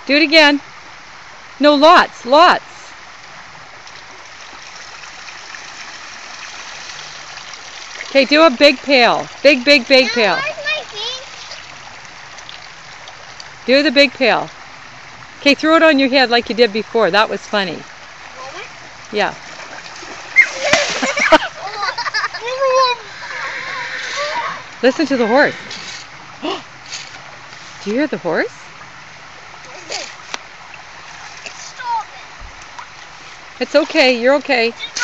Do it again. No, lots, lots. Okay, do a big pail. Big, big, big pail. Do the big pail. Okay, throw it on your head like you did before. That was funny. Yeah. Listen to the horse. Do you hear the horse? It's okay. You're okay.